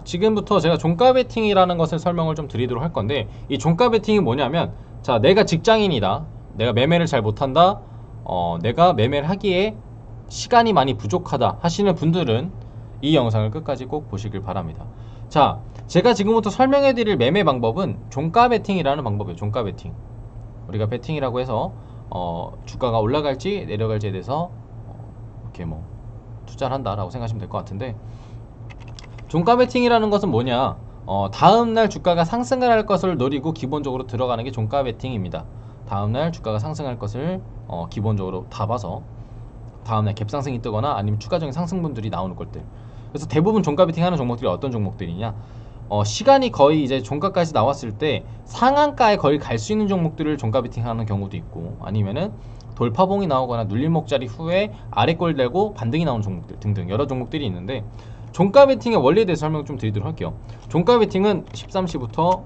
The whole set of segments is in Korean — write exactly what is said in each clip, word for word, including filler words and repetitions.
지금부터 제가 종가 베팅이라는 것을 설명을 좀 드리도록 할 건데, 이 종가 베팅이 뭐냐면, 자, 내가 직장인이다, 내가 매매를 잘 못한다, 어, 내가 매매를 하기에 시간이 많이 부족하다 하시는 분들은 이 영상을 끝까지 꼭 보시길 바랍니다. 자, 제가 지금부터 설명해 드릴 매매 방법은 종가 베팅이라는 방법이에요. 종가 베팅. 우리가 베팅이라고 해서 어, 주가가 올라갈지 내려갈지에 대해서 어, 이렇게 뭐 투자를 한다라고 생각하시면 될 것 같은데, 종가 베팅이라는 것은 뭐냐, 어, 다음날 주가가 상승을 할 것을 노리고 기본적으로 들어가는 게 종가 베팅입니다. 다음날 주가가 상승할 것을 어, 기본적으로 다 봐서 다음날 갭상승이 뜨거나 아니면 추가적인 상승분들이 나오는 것들. 그래서 대부분 종가 베팅하는 종목들이 어떤 종목들이냐, 어, 시간이 거의 이제 종가까지 나왔을 때 상한가에 거의 갈 수 있는 종목들을 종가 베팅하는 경우도 있고, 아니면은 돌파봉이 나오거나 눌림목자리 후에 아래골 되고 반등이 나오는 종목들 등등 여러 종목들이 있는데, 종가 베팅의 원리에 대해서 설명 좀 드리도록 할게요. 종가 베팅은 십삼 시부터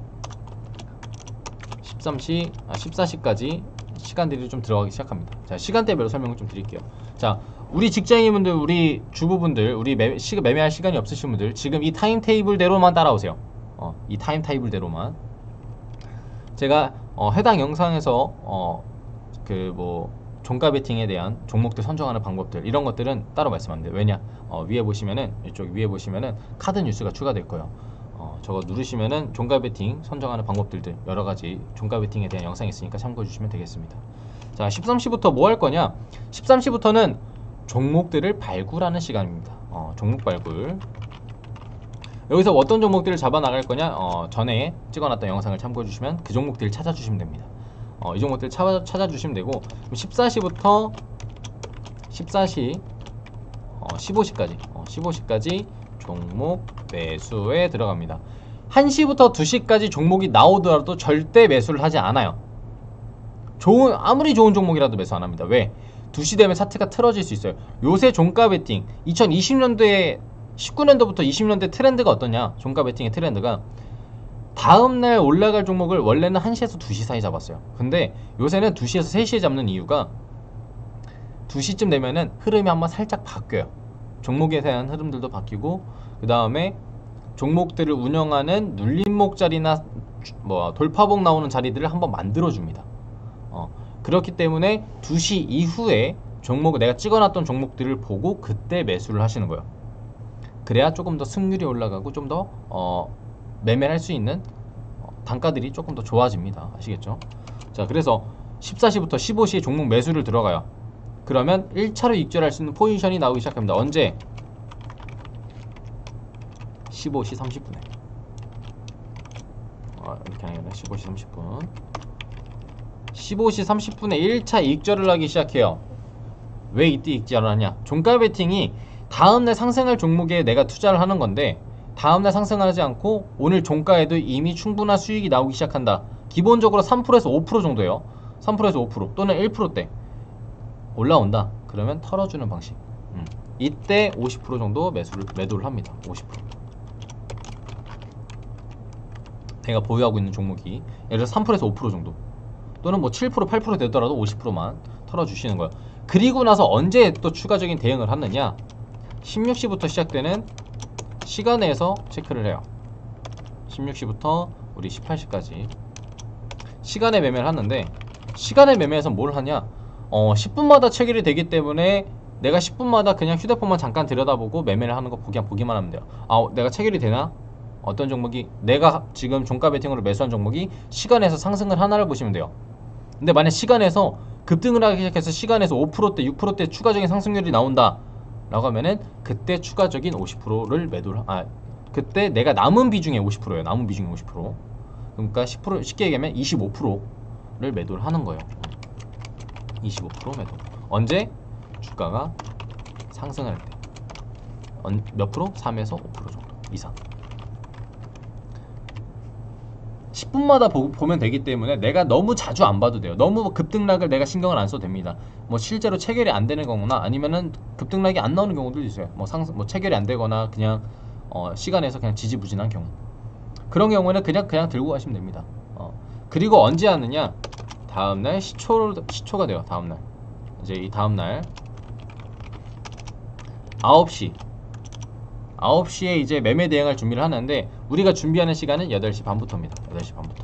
십삼 시, 아, 십사 시까지 시간들이 좀 들어가기 시작합니다. 자, 시간대별로 설명을 좀 드릴게요. 자, 우리 직장인분들, 우리 주부분들, 우리 매, 시, 매매할 시간이 없으신 분들, 지금 이 타임 테이블대로만 따라오세요. 어, 이 타임 테이블대로만. 제가 어, 해당 영상에서 어, 그 뭐 종가 베팅에 대한 종목들 선정하는 방법들, 이런 것들은 따로 말씀 안 돼요. 왜냐? 어, 위에 보시면은, 이쪽 위에 보시면은 카드 뉴스가 추가될 거예요. 어, 저거 누르시면은 종가 베팅 선정하는 방법들들 여러 가지 종가 베팅에 대한 영상이 있으니까 참고해 주시면 되겠습니다. 자, 십삼 시부터 뭐 할 거냐? 십삼 시부터는 종목들을 발굴하는 시간입니다. 어, 종목 발굴. 여기서 어떤 종목들을 잡아 나갈 거냐? 어, 전에 찍어놨던 영상을 참고해 주시면 그 종목들을 찾아주시면 됩니다. 어, 이 종목들 찾아, 찾아주시면 되고, 십사 시부터 십사 시, 어, 십오 시까지, 어, 십오 시까지 종목 매수에 들어갑니다. 한 시부터 두 시까지 종목이 나오더라도 절대 매수를 하지 않아요. 좋은, 아무리 좋은 종목이라도 매수 안 합니다. 왜? 두 시 되면 차트가 틀어질 수 있어요. 요새 종가 베팅, 이천이십 년도에, 십구 년도부터 이십 년대 트렌드가 어떠냐? 종가 베팅의 트렌드가 다음날 올라갈 종목을 원래는 한 시에서 두 시 사이 잡았어요. 근데 요새는 두 시에서 세 시에 잡는 이유가, 두 시쯤 되면은 흐름이 한번 살짝 바뀌어요. 종목에 대한 흐름들도 바뀌고, 그 다음에 종목들을 운영하는 눌림목 자리나 뭐 돌파봉 나오는 자리들을 한번 만들어줍니다. 어, 그렇기 때문에 두 시 이후에 종목, 내가 찍어놨던 종목들을 보고 그때 매수를 하시는 거예요. 그래야 조금 더 승률이 올라가고 좀 더 어, 매매를 할 수 있는 어, 단가들이 조금 더 좋아집니다. 아시겠죠? 자, 그래서 십사 시부터 십오 시에 종목 매수를 들어가요. 그러면 일 차로 익절할 수 있는 포지션이 나오기 시작합니다. 언제? 십오 시 삼십 분에. 어, 이렇게 아니라 십오 시 삼십 분. 십오 시 삼십 분에 일 차 익절을 하기 시작해요. 왜 이때 익절을 하냐? 종가 베팅이 다음날 상승할 종목에 내가 투자를 하는 건데, 다음날 상승하지 않고 오늘 종가에도 이미 충분한 수익이 나오기 시작한다. 기본적으로 삼 퍼센트에서 오 퍼센트 정도예요. 삼 퍼센트에서 오 퍼센트 또는 일 퍼센트대 올라온다. 그러면 털어주는 방식. 음. 이때 오십 퍼센트 정도 매수를, 매도를 합니다. 오십 퍼센트. 내가 보유하고 있는 종목이 예를 들어 삼 퍼센트에서 오 퍼센트 정도, 또는 뭐 칠 퍼센트, 팔 퍼센트 되더라도 오십 퍼센트만 털어주시는 거예요. 그리고 나서 언제 또 추가적인 대응을 하느냐? 십육 시부터 시작되는 시간에서 체크를 해요. 십육 시부터 우리 십팔 시까지 시간에 매매를 하는데, 시간에 매매에서 뭘 하냐? 어, 십 분마다 체결이 되기 때문에 내가 십 분마다 그냥 휴대폰만 잠깐 들여다보고 매매를 하는 거 그냥 보기만 하면 돼요. 아, 내가 체결이 되나? 어떤 종목이, 내가 지금 종가 베팅으로 매수한 종목이 시간에서 상승을 하나를 보시면 돼요. 근데 만약 시간에서 급등을 하기 시작해서 시간에서 오 퍼센트대, 육 퍼센트대 추가적인 상승률이 나온다 라고 하면은 그때 추가적인 오십 퍼센트를 매도를, 아, 그때 내가 남은 비중의 오십 퍼센트예요. 남은 비중의 오십 퍼센트. 그러니까 십 퍼센트, 쉽게 얘기하면 이십오 퍼센트를 매도를 하는 거예요. 이십오 퍼센트 매도. 언제? 주가가 상승할 때. 몇 프로? 삼에서 오 퍼센트 정도 이상. 십 분마다 보, 보면 되기 때문에 내가 너무 자주 안 봐도 돼요. 너무 급등락을 내가 신경을 안 써도 됩니다. 뭐 실제로 체결이 안 되는 경우나 아니면은 급등락이 안 나오는 경우도 있어요. 뭐 상승, 뭐 체결이 안 되거나 그냥 어, 시간에서 그냥 지지부진한 경우, 그런 경우에는 그냥 그냥 들고 가시면 됩니다. 어. 그리고 언제 하느냐? 다음날 시초, 시초가 돼요. 다음날 이제 이 다음날 아홉 시 아홉 시에 이제 매매 대응할 준비를 하는데 우리가 준비하는 시간은 여덟 시 반부터입니다. 여덟 시 반부터.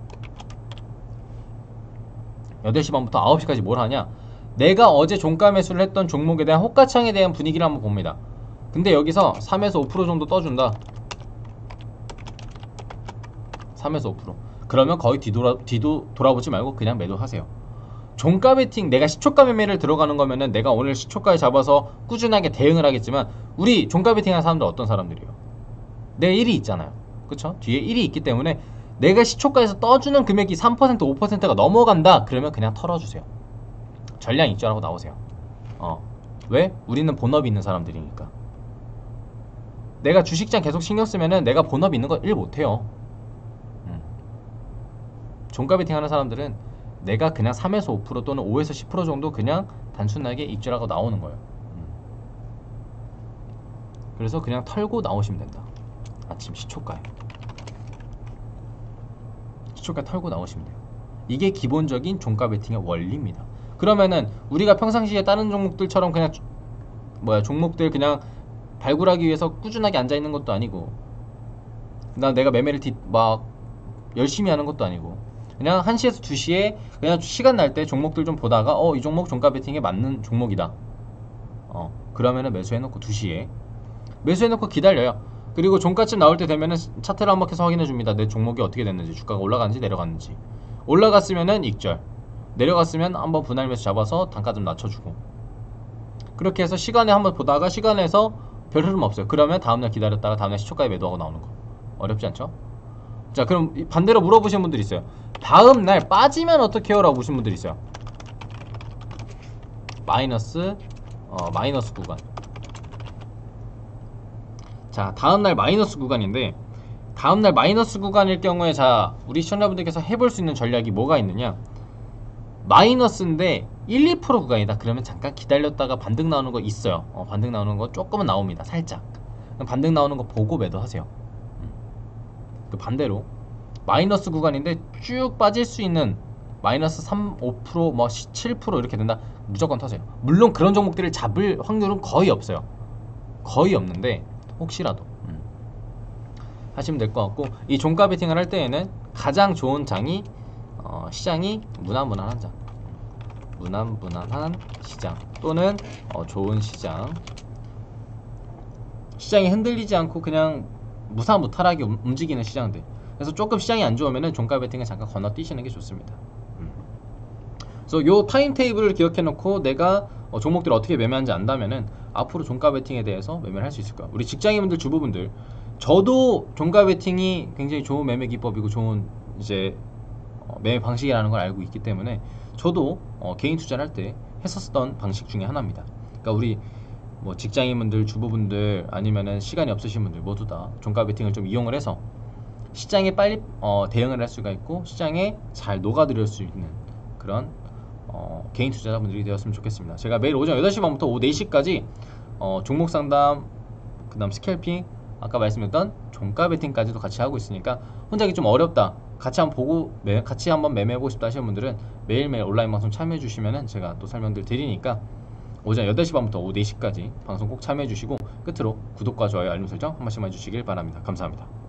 여덟 시 반부터 아홉 시까지 뭘 하냐? 내가 어제 종가 매수를 했던 종목에 대한 호가창에 대한 분위기를 한번 봅니다. 근데 여기서 삼에서 오 퍼센트 정도 떠준다. 삼에서 오 퍼센트. 그러면 거의 뒤돌아, 뒤도 돌아보지 말고 그냥 매도하세요. 종가 베팅, 내가 시초가 매매를 들어가는 거면은 내가 오늘 시초가에 잡아서 꾸준하게 대응을 하겠지만 우리 종가 베팅 하는 사람들 어떤 사람들이에요? 내 일이 있잖아요. 그쵸? 뒤에 일이 있기 때문에 내가 시초가에서 떠주는 금액이 삼 퍼센트, 오 퍼센트가 넘어간다. 그러면 그냥 털어주세요. 전량 익절하고 나오세요. 어. 왜? 우리는 본업이 있는 사람들이니까. 내가 주식장 계속 신경 쓰면은 내가 본업 있는 거 일 못해요. 음. 종가 베팅 하는 사람들은 내가 그냥 삼에서 오 퍼센트 또는 오에서 십 퍼센트 정도 그냥 단순하게 입절하고 나오는 거예요. 음. 그래서 그냥 털고 나오시면 된다. 아침 시초가에. 시초가 털고 나오시면 돼요. 이게 기본적인 종가 베팅의 원리입니다. 그러면은 우리가 평상시에 다른 종목들처럼 그냥 뭐야 종목들 그냥 발굴하기 위해서 꾸준하게 앉아있는 것도 아니고 나 내가 매매를 뒤, 막 열심히 하는 것도 아니고 그냥 한 시에서 두 시에 그냥 시간 날 때 종목들 좀 보다가 어 이 종목 종가 베팅에 맞는 종목이다. 어 그러면은 매수해놓고 두 시에 매수해놓고 기다려요. 그리고 종가쯤 나올 때 되면은 차트를 한번 계속 확인해 줍니다. 내 종목이 어떻게 됐는지, 주가가 올라갔는지 내려갔는지. 올라갔으면은 익절, 내려갔으면 한번 분할 매수 잡아서 단가 좀 낮춰주고. 그렇게 해서 시간에 한번 보다가 시간에서 별 흐름 없어요. 그러면 다음날 기다렸다가 다음날 시초가에 매도하고 나오는 거. 어렵지 않죠? 자, 그럼 반대로 물어보시는 분들이 있어요. 다음날 빠지면 어떻게 해요? 라고 보시는 분들이 있어요. 마이너스 어, 마이너스 구간. 자, 다음날 마이너스 구간인데 다음날 마이너스 구간일 경우에 자 우리 시청자분들께서 해볼 수 있는 전략이 뭐가 있느냐, 마이너스인데 일, 이 퍼센트 구간이다. 그러면 잠깐 기다렸다가 반등 나오는 거 있어요. 어, 반등 나오는 거 조금은 나옵니다. 살짝. 반등 나오는 거 보고 매도하세요. 음. 그 반대로 마이너스 구간인데 쭉 빠질 수 있는 마이너스 삼, 오 퍼센트, 뭐 칠 퍼센트 이렇게 된다. 무조건 타세요. 물론 그런 종목들을 잡을 확률은 거의 없어요. 거의 없는데 혹시라도 음. 하시면 될 것 같고, 이 종가 베팅을 할 때에는 가장 좋은 장이 어, 시장이 무난무난한 장, 무난무난한 시장 또는 어, 좋은 시장, 시장이 흔들리지 않고 그냥 무사무탈하게 움직이는 시장들. 그래서 조금 시장이 안 좋으면은 종가 베팅을 잠깐 건너뛰시는 게 좋습니다. 음. 그래서 요 타임 테이블을 기억해 놓고 내가 어, 종목들을 어떻게 매매하는지 안다면은 앞으로 종가 베팅에 대해서 매매를 할 수 있을 거야. 우리 직장인분들, 주부분들, 저도 종가 베팅이 굉장히 좋은 매매 기법이고 좋은 이제 어, 매매 방식이라는 걸 알고 있기 때문에 저도 어, 개인 투자를 할 때 했었던 방식 중에 하나입니다. 그러니까 우리 뭐 직장인분들, 주부분들 아니면은 시간이 없으신 분들 모두 다 종가 베팅을 좀 이용을 해서 시장에 빨리 어, 대응을 할 수가 있고 시장에 잘 녹아들을 수 있는 그런 어, 개인 투자자분들이 되었으면 좋겠습니다. 제가 매일 오전 여덟 시 반부터 오후 네 시까지 어, 종목 상담, 그 다음 스캘핑, 아까 말씀드렸던 종가 베팅까지도 같이 하고 있으니까 혼자 하기 좀 어렵다, 같이 한번 보고 매, 같이 한번 매매해보고 싶다 하시는 분들은 매일매일 온라인 방송 참여해 주시면은 제가 또 설명들 드리니까 오전 여덟 시 반부터 오후 네 시까지 방송 꼭 참여해 주시고 끝으로 구독과 좋아요, 알림 설정 한 번씩만 해주시길 바랍니다. 감사합니다.